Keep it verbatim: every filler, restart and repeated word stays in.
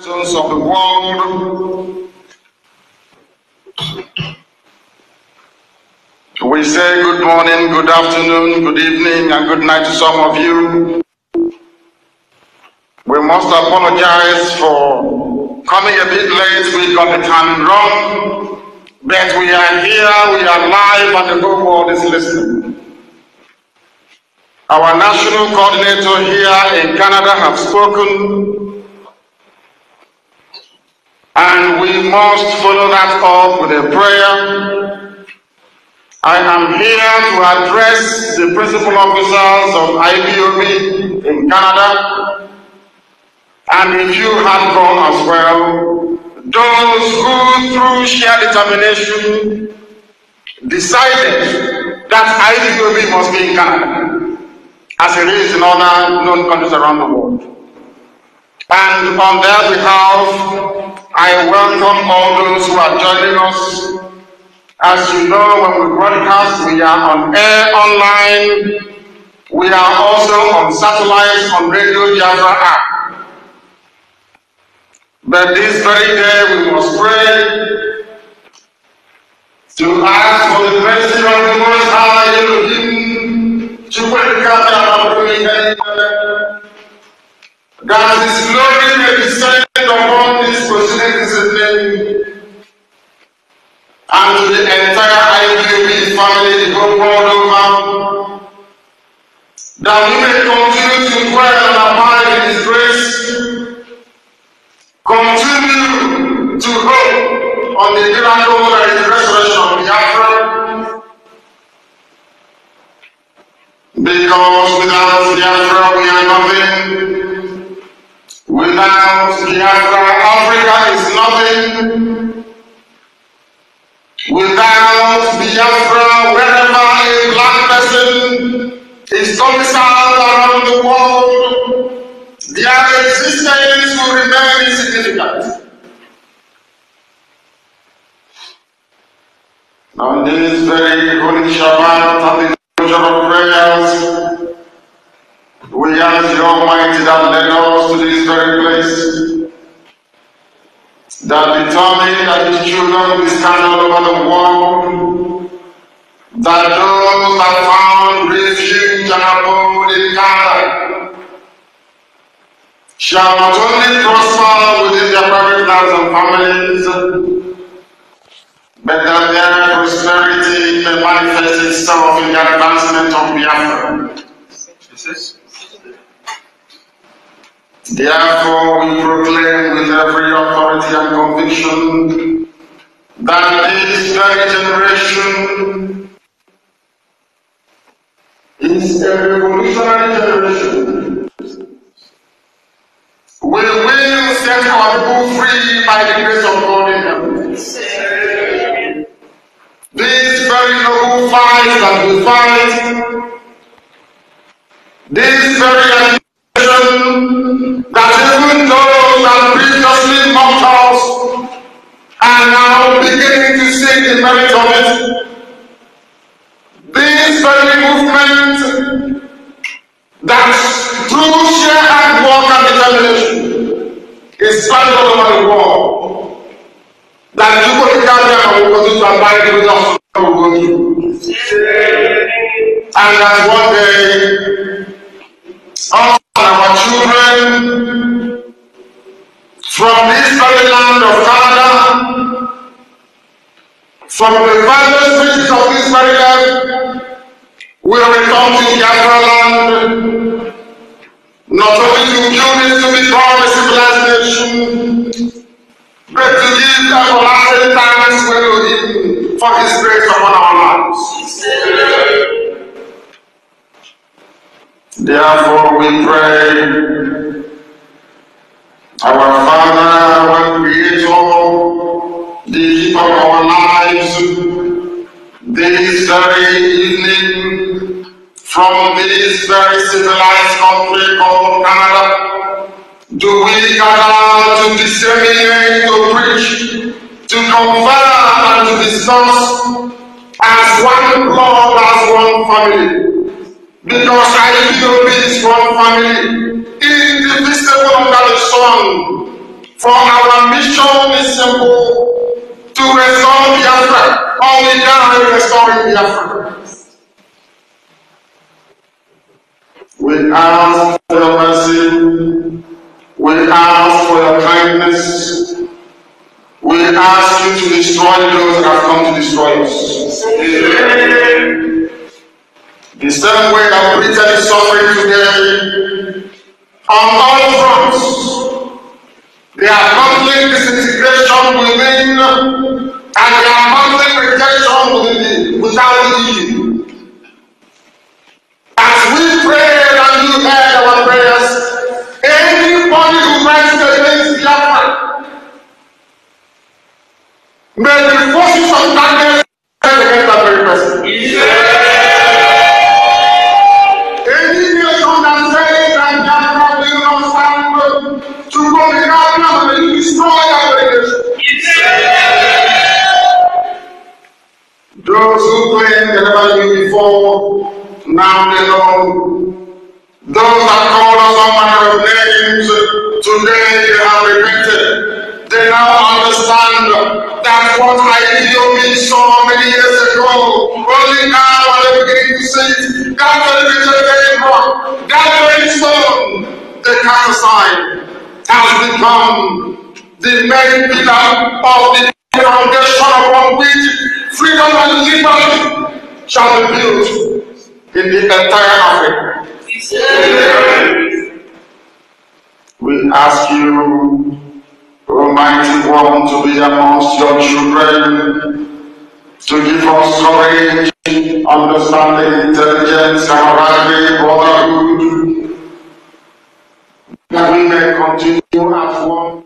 of the world. We say good morning, good afternoon, good evening, and good night to some of you. We must apologize for coming a bit late. We got the time wrong, but we are here, we are live, and the whole world is listening. Our national coordinator here in Canada have spoken, and we must follow that up with a prayer. I am here to address the principal officers of I P O B in Canada, and if you have gone as well, those who through sheer determination decided that I P O B must be in Canada, as it is in other known countries around the world. And on their behalf, I welcome all those who are joining us. As you know, when we broadcast, we are on air, online. We are also on satellite, on Radio Biafra app. But this very day, we must pray to ask for the blessing of the Most High Elohim to welcome our prayer. That His glory may descend upon this proceedings in name, and to the entire I P O B family, the whole world over, that we may continue to dwell and abide in His grace, continue to hope on the miracle that is the resurrection of Biafra, because without Biafra we are nothing. Without Biafra, Africa is nothing. Without Biafra, wherever a black person is domiciled around the world, their existence will remain insignificant. On this very holy Shabbat, at the closure of prayers, we ask the Almighty that led us to this very place, that determined that His children will stand all over the world, that those that found refuge and abode in Canada shall not only prosper within their private lives and families, but that their prosperity may manifest itself in the advancement of Biafra. Therefore, we proclaim with every authority and conviction that this very generation is a revolutionary generation. We will set our people free by the grace of God in heaven. This very noble fight that we fight, this very that even those that previously mocked us are now beginning to see the merit of it. This very movement that through sheer hard work and determination is spread all over the world, that you will carry will continue to abide with us will go through. And that one day all our children from this very land of Canada, from the various regions of this very land, will return to Biafra land, not only to build it to become a civilized nation, but to give everlasting thanks to Him for His grace upon our lives. Therefore we pray, our Father, our Creator, the keeper of our lives, this very evening, from this very civilized country called Canada, do we gather to disseminate, to preach, to convert and to discuss as one blood, as one family. Because I P O B is one family, indivisible under the sun, For our mission is simple: to restore Biafra. Only God will restore Biafra. We ask for your mercy. We ask for your kindness. We ask you to destroy those that have come to destroy us. Amen. The same way that Britain is suffering today on all fronts. There are conflict disintegration within, and there are conflict rejection within, without the E U. As we pray and you heard our prayers, anybody who rises against Biafra, may the forces of darkness rise against that very person. Yeah. Any nation that says that Biafra will not stand to go to Biafra, may you destroy that very nation. Yeah. Those who claim they never knew before, now they know. Those that called us all manner of names, today they have repented. They now understand that what Ideomi saw many years ago, only now are they beginning to see it. That television they brought, that very stone they cast aside, has become the main pillar of the foundation upon which freedom and liberty shall be built in the entire Africa. We ask you, Almighty One, to be amongst your children, to give us courage, understanding, intelligence, camaraderie, brotherhood, that we may continue as one.